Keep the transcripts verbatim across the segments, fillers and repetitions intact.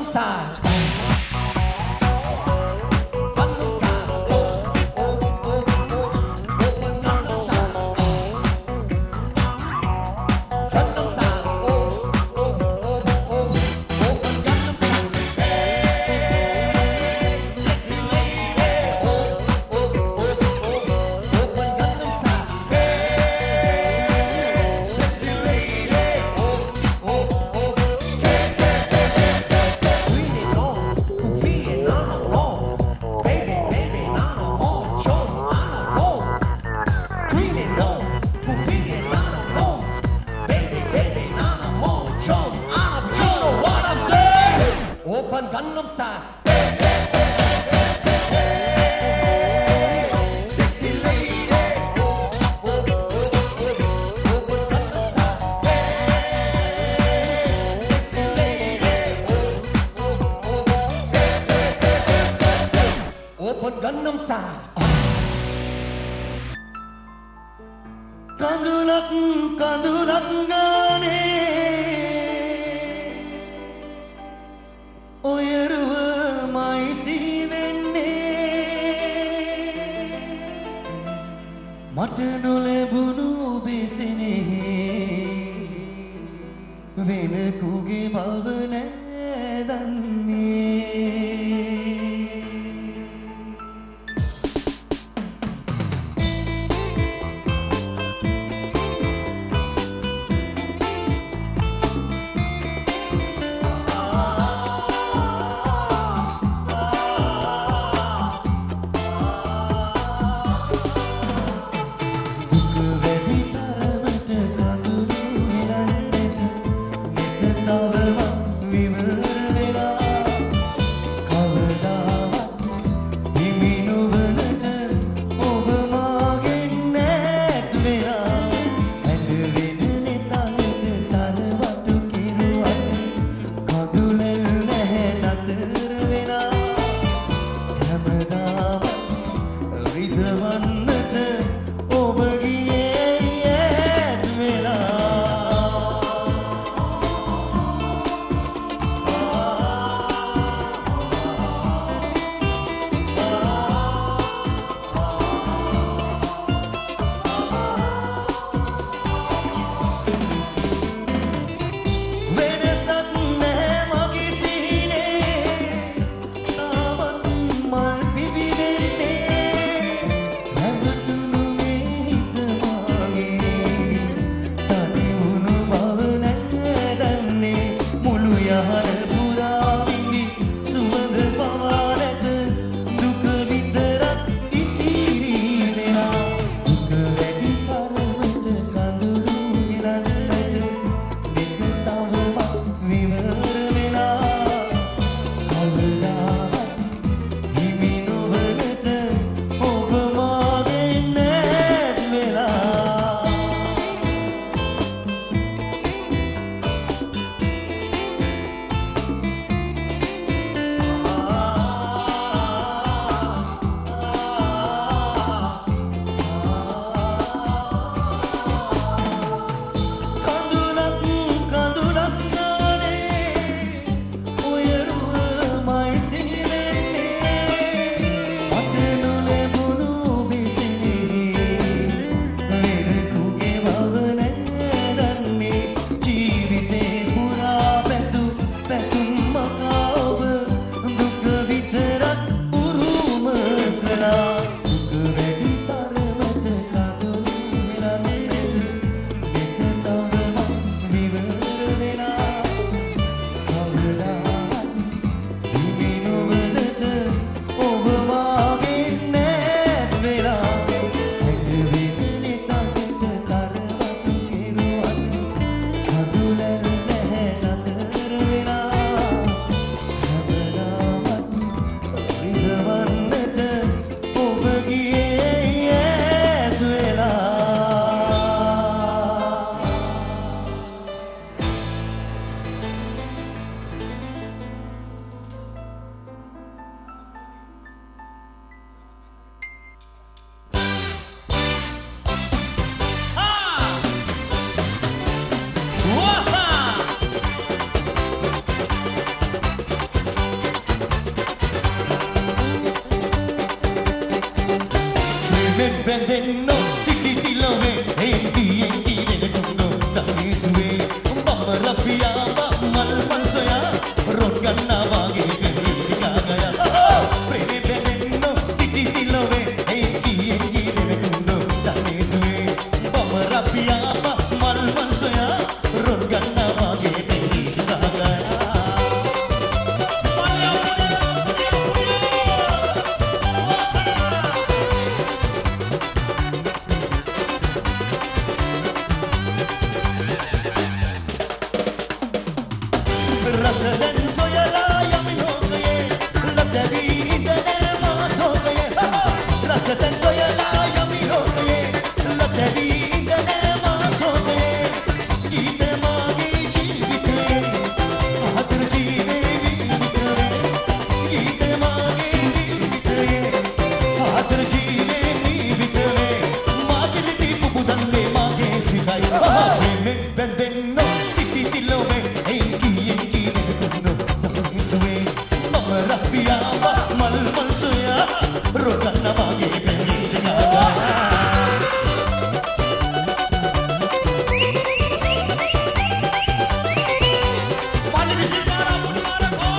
Style. Open Gangnam Style. Sexy lady. Open Gangnam Style. Sexy lady. Open Gangnam Style. Kandulak kandulak gane. ඔයරුව මයිසි වෙන්නේ මට නොලැබුණු බෙසෙනේ වෙන කුගේ බව නෑ දන්නේ Premen bendenno Siti tilove Enti enti venekunno Damisue Bama rapiya Mal mansoya Rotganna wage Pemilika gaya Premen bendenno Siti tilove Enti enti venekunno Damisue Bama rapiya Mal mansoya Rotganna wage Pemilika gaya Rasadan soyala yamin ho gaye labdavi idane maas ho gaye Rasadan soyala yamin ho gaye labdavi idane maas ho gaye Geet mage jeevite ahatar jeeve veekare Geet mage jeevite ahatar jeeve veekare Magirti pubudanne mage sikai Premen bendenno siti tilove enki enki Rapiya mal mansoya roganna wage pemilika Pali visimara pudimara ko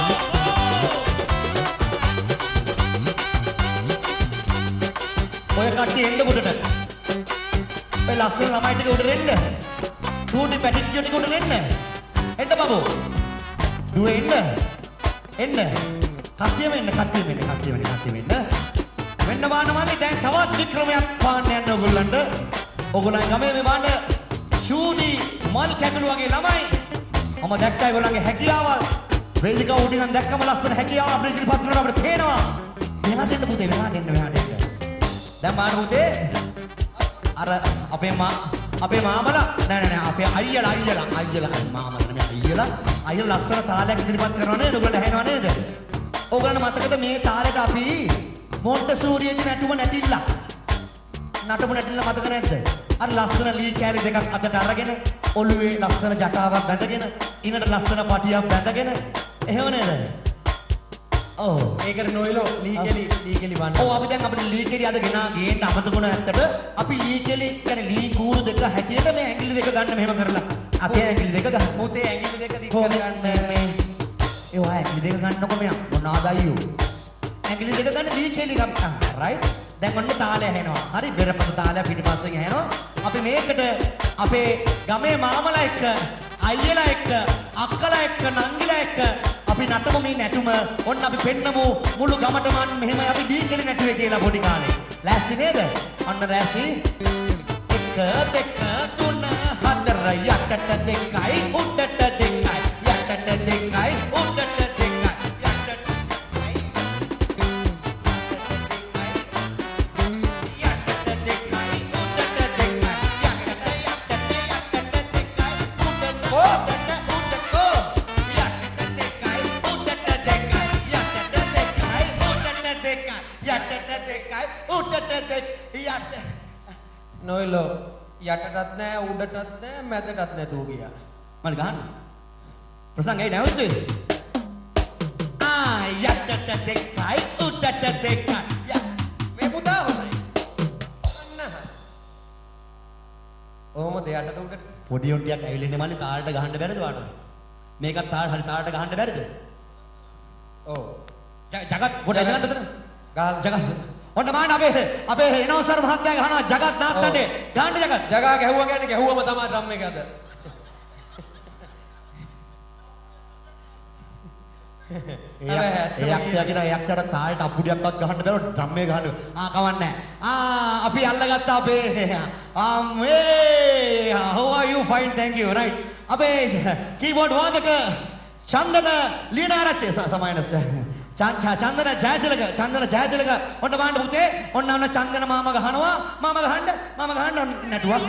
ඔය කට්ටිය එන්න උඩට ඔය ලස්සන ළමයි ටික උඩට එන්න චූටි පැටිච්චියෝ ටික උඩට එන්න එන්න බබෝ දුවේ එන්න එන්න කට්ටියම එන්න කට්ටියම එන්න කට්ටියම එන්න කට්ටියම එන්න වෙන්න බාන්න මල්ලි දැන් තවත් වික්‍රමයක් පාන්න යන්න ඕගොල්ලන්ට ඕගොල්ලන් ගමේ මේ බාන්න චූටි මල් කැකුළු වගේ ළමයි මම දැක්කා ඒගොල්ලන්ගේ හැකියාවල් වේදිකාව උඩින් නම් දැක්කම ලස්සන හැකියාව අපිට ඉදිරිපත් කරනවා අපිට පේනවා මෙහාට එන්න පුතේ මෙහාට එන්න මෙහාට එන්න දැන් බාන්න පුතේ අර අපේ මා අපේ මාමලා නෑ නෑ නෑ අපේ අයියලා අයියලා අයියලා මාමලා නෙමෙයි අයියලා අයියලා ලස්සන තාලයක් ඉදිරිපත් කරනවා නේද ඔයගොල්ලන්ට ඇහෙනව නේද ඕගොල්ලන්ට මතකද මේ තාලෙට අපි මොන්ටසූරියේදී නටුම නැටිල්ලා නටුම නැටිල්ලා මතක නැද්ද අර ලස්සන ලී කෑලි දෙකක් අතට අරගෙන ඔළුවේ ලස්සන ජටාවක් බැඳගෙන ඉනට ලස්සන පටියක් බැඳගෙන එහෙම නේද ඔව් ඒකට නොයලෝ ලී කෙලි ලී කෙලි වන්න ඔව් අපි දැන් අපිට ලී කෙලි අද ගෙනා ගේන්න අමතකුණ ඇත්තට අපි ලී කෙලි කියන්නේ ලී කූරු දෙක හැටියට මේ ඇඟිලි දෙක ගන්න මෙහෙම කරලා අපේ ඇඟිලි දෙක ගන්න මොතේ ඇඟිලි දෙක දික් කොහොමද කරගන්න මේ ඒ ඔය ඇඟිලි දෙක ගන්නකො මෙයා මොනවාද අයියෝ ඇඟිලි දෙක ගන්න ලී කෙලි ගන්න රයිට් දැන් ඔන්න තාලය ඇහෙනවා හරි බෙරපත තාලය පිටිපස්සෙන් ඇහෙනවා අපි මේකට අපේ ගමේ මාමලා එක්ක අයියලා එක්ක අක්කලා එක්ක නංගිලා එක්ක අපි නටමු මේ නැටුම ඔන්න අපි පෙන්නමු මුළු ගමටම මෙහෙම අපි දී කෙලි නැටුවේ කියලා පොඩි කාලේ ලෑස්ති නේද ඔන්න ලෑස්ති එක දෙක තුන හතර යටට දෙකයි උඩට දෙකයි යටට දෙකයි උඩට දෙකයි නොයලෝ යටටත් නෑ උඩටත් නෑ මැදටත් නැතුව ගියා මල් ගහන්න ප්‍රසංගය නැවතුනේ ආ යටට දෙකයි උඩට දෙකයි මේ පුතා හොඳයි අන්න ඔහොම දෙයටට උඩට පොඩි උන්ටියක් ඇවිල්ලා ඉන්නේ මල්ලි තාලට ගහන්න බැරිද වාට මේකත් තාල හරි තාලට ගහන්න බැරිද ඔව් ජගත් පොඩි ගහන්නද ගාල් ජගත් ඔන්න මාන අපේ අපේ එනෝසර් මහත්තයා ගහනවා ජගත් නාත්තනේ ගහන්න ජගත් ජගා ගැහුවා කියන්නේ ගැහුවම තමයි ඩ්‍රම් එක අද ඒ යක්ෂයා කියන ඒ යක්ෂයාට තාලට අපුඩියක්වත් ගහන්න බැරුව ඩ්‍රම් එක ගහන්න ආ කවන්නේ ආ අපි අල්ලගත්තා අපේ අම්මේ how are you fine thank you right අපේ කීබෝඩ් වාදක චන්දන ලියනාරච්චි සමායනස් චන්දන ජයතිලක චන්දන ජයතිලක ඔන්න බලන්න පුතේ ඔන්න ඔන්න චන්දන මාමා ගහනවා මාමා ගහන්න මාමා ගහන්න නැටුවා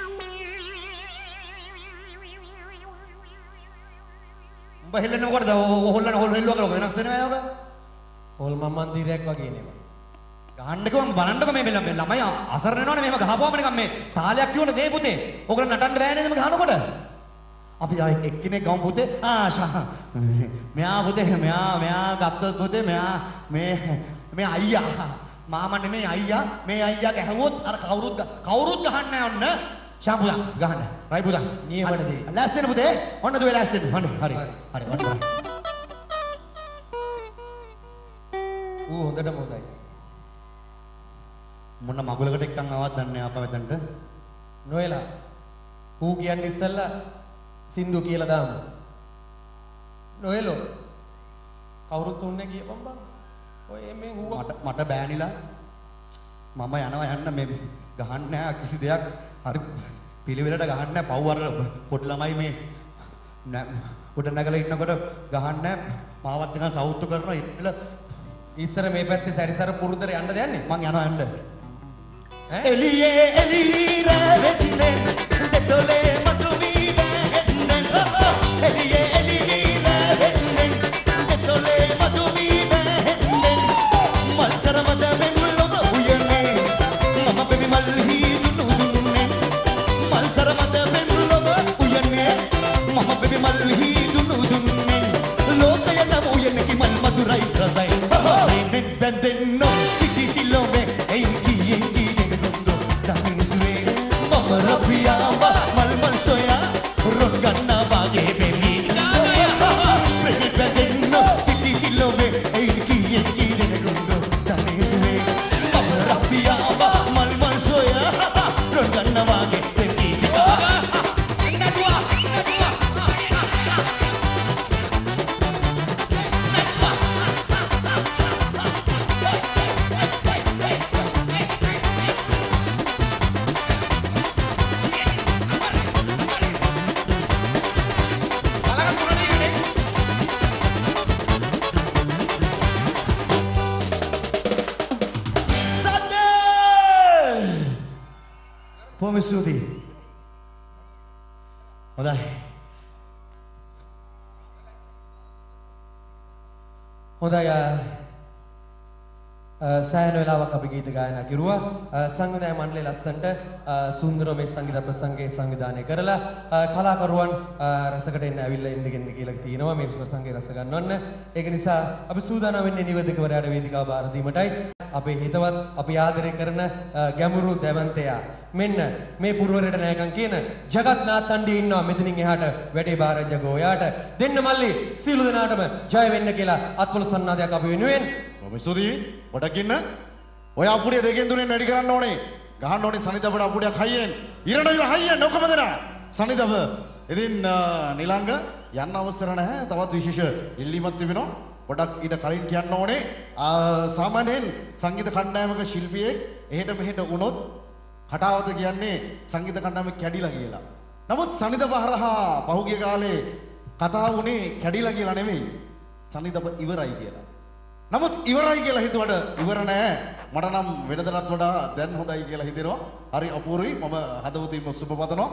උඹ හෙල්ලන්නේ මොකටද හොල්ලන හොල් හෙල්ලුවා කියලා වෙනස් වෙනවා යෝග හොල් මම්මන්දිරයක් වගේ නේ ගහන්නකෝ මම බලන්නකෝ මේ ළමයි අසරණ වෙනවනේ මෙහෙම ගහපුවම නිකන් මේ තාලයක් කියවනේ දේ පුතේ ඔයගොල්ලෝ නටන්න බෑනේ නේද මේ ගහනකොට අපි ආ එක්කෙනෙක් ගමු පුතේ ආ ෂා මෙයා පුතේ මෙයා මෙයා ගත්තොත් පුතේ මෙයා මේ මේ අයියා මාමා නෙමෙයි අයියා. මේ අයියා ගැහුවොත් අර කවුරුත් කවුරුත් ගහන්නේ නැහැ ඔන්න. ශාම්පුදා ගහන්න. රයි පුදා. නියමනදී. ලෑස්තිද පුතේ? ඔන්න දුවේ ලෑස්තිද? හරි හරි. හරි ඔන්න. ඌ හොඳටම හොඳයි. මොන මගුලකට එක්කන් ආවත් දන්නේ අප වෙතන්ට. නොයලා. ඌ කියන්නේ ඉස්සල්ලා සින්දු කියලා දාමු. නොයලෝ. කවුරුත් උන්නේ කියපම් බං. ඔය එමෙන් ඌව මට මට බෑනිලා. මම යනවා යන්න මේ ගහන්න නැහැ කිසි දෙයක්. හරි පිළිවෙලට ගහන්න නැහැ. පව් අර පොඩි ළමයි මේ උඩ නැගලා ඉන්නකොට ගහන්න නැහැ. මාවත් නිකන් සවුත්තු කරනවා ඉතල ඉස්සර මේ පැත්තේ සැරිසර පුරුද්දට යන්නද යන්නේ? මං යනවා යන්න. ඈ? එළියේ එළිර වෙන්නේ දෙතොලේ මතුවී බැන්නේ. එළියේ එළිර වෙන්නේ දෙතොලේ මතුවී බැන්නේ. මල්සර මත වෙන්නොම උයනේ මම බෙබි මල් හීනු දුන්නේ. මල්සර මත වෙන්නොම උයනේ මම බෙබි මල් හීනු දුන්නේ. ලෝකයම උයනේ කි මල් මధుරයි රසයි. නෙත් බැඳෙන්නෝ සිටි කිලෝමේ එයි කියෙන් කියෙන් ගොඩ දමිසුවේ මම රපියාව මල් මල් සොයා රොක් ගන්නා වාගේ බෙලි නෙත් බැඳෙන්නෝ සිටි කිලෝමේ එයි කියෙන් කියෙන් ගොඩ දමිසුවේ මම රපියාව මල් මල් සොයා රොක් ගන්නා වාගේ බෙලි නඩුවා නඩුවා Bom estudi. හොඳයි. හොඳයි සෑහෙන වෙලාවක් අපි ගීත ගායනා කිරුවා. සංවිධායක මණ්ඩලයේ ලස්සනට සුන්දර මේ සංගීත ප්‍රසංගය සංවිධානය කරලා කලාකරුවන් රසකට එන්න ඇවිල්ලා ඉන්න ගෙන්න කියලා තියෙනවා මේ ප්‍රසංගය රස ගන්නවන්න. ඒක නිසා අපි සූදානම් වෙන්නේ නිවැරදිකවරයාට වේදිකාව බාර දීමටයි. අපේ හිතවත් අපි ආදරය කරන ගැඹුරු දැවන්තයා මෙන්න මේ පුරවරයට නෑකම් කියන ජගත් නාත්තණ්ඩියේ ඉන්නවා මෙතනින් එහාට වැඩේ බාර ජගෝයාට දෙන්න මල්ලි සීල දෙනාටම ජය වෙන්න කියලා අත්පොළ සන්නාදයක් අපි වෙනුවෙන් කොහොම සුදී පොඩක් ඉන්න ඔය අපුඩිය දෙකෙන් තුනෙන් වැඩි කරන්න ඕනේ ගහන්න ඕනේ සනිදබට අපුඩියක් හයියෙන් ඉරණ විල හයියෙන් ඔක්කොම දෙනා සනිදබ ඉතින් නිලංග යන්න අවසර නැහැ තවත් විශේෂ ඉල්ලීමක් තිබෙනවා පොඩක් ඊට කලින් කියන්න ඕනේ සාමාන්‍යයෙන් සංගීත කණ්ඩායමක ශිල්පියෙක් එහෙට මෙහෙට වුණොත් කටාවත කියන්නේ සංගීත කණ්ඩායම කැඩිලා කියලා. නමුත් සනිදබ හරහා පහුගිය කාලේ කතා වුණේ කැඩිලා කියලා නෙමෙයි. සනිදබ ඉවරයි කියලා. නමුත් ඉවරයි කියලා හිතුවට ඉවර නෑ. මට නම් වෙනදටත් වඩා දැන් හොඳයි කියලා හිතෙනවා. හරි අපූර්වයි. මම හදවතින්ම සුබ පතනවා.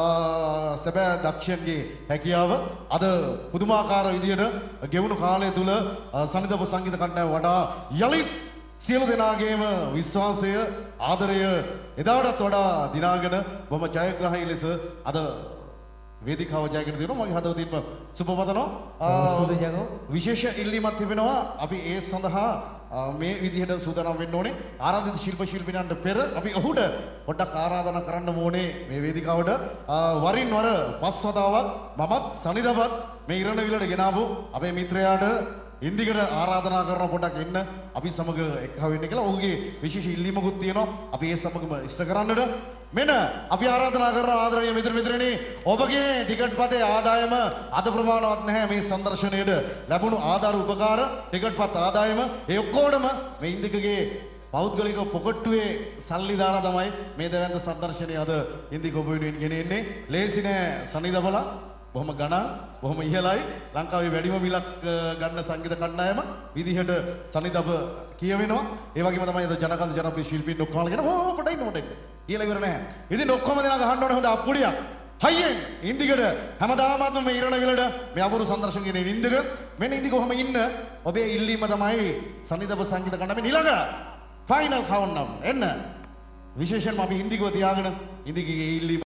සැබෑ දක්ෂයන්ගේ හැකියාව අද පුදුමාකාර විදියට ගෙවුණු කාලය තුල සනිදබ සංගීත කණ්ඩායම වඩා යලිත් සියලු දෙනාගේම විශ්වාසය ආදරය එදාටත් වඩා දිනාගෙන බොහොම ජයග්‍රහී ලෙස අද වේදිකාව ජයගෙන දෙනවා මගේ හදවතින්ම සුබ පතනවා සුදු ජගෝ විශේෂ ඉල්ලීමක් තිබෙනවා අපි ඒ සඳහා මේ විදිහට සූදානම් වෙන්න ඕනේ ආරාධිත ශිල්ප ශිල්පිනන්ට පෙර අපි ඔහුට පොඩ්ඩක් ආරාධනා කරන්න ඕනේ මේ වේදිකාවට වරින් වර පස්වතාවක් මමත් සනිදවත් මේ ඉරණවිලට ගෙනාවු අපේ මිත්‍රයාට ඉන්දිකට ආරාධනා කරන පොඩක් එන්න අපි සමග එක්ව වෙන්න කියලා ඔහුගේ විශේෂ ඉල්ලීමකුත් තියෙනවා අපි ඒ සමගම ඉෂ්ට කරන්නට මෙන්න අපි ආරාධනා කරන ආදරණීය මිත්‍ර මිත්‍රණි ඔබගේ ටිකට් පතේ ආදායම අද ප්‍රමාණවත් නැහැ මේ සංදර්ශනයේට ලැබුණු ආධාර උපකාර ටිකට් පත් ආදායම ඒ ඔක්කොටම මේ ඉන්දිකගේ පෞද්ගලික පොකට්ටුවේ සල්ලි දාලා තමයි මේ දෙවන්ත සංදර්ශනය අද ඉන්දික ඔබ වෙනුවෙන් ගෙනෙන්නේ ලේසි නෑ සනිදබලා බොහොම ගණන් බොහොම ඉහළයි ලංකාවේ වැඩිම මිලක් ගන්න සංගීත කණ්ඩායම විදිහට සනිදබ කියවෙනවා ඒ වගේම තමයි අද ජනකන්ද ජනප්‍රිය ශිල්පීන් ඔක්කොමගෙන හෝ පොඩයි නෝටෙක් ඊළ ඉවර නැහැ ඉතින් ඔක්කොම දෙනා ගහන්න ඕනේ හොඳ අප්පුඩියක් හයියෙන් ඉන්දිකට හැමදාමත් මේ ඉරණ විලට මේ අපුරු සංදර්ශකගෙන ඉන්දික මෙන්න ඉන්දික කොහම ඉන්න ඔබේ ඉල්ලීම තමයි සනිදබ සංගීත කණ්ඩායමේ ඊළඟ ෆයිනල් කවුන්ට්ඩවුන් එන්න විශේෂයෙන්ම අපි ඉන්දිකව තියාගෙන ඉන්දිකගේ ඉල්ලීම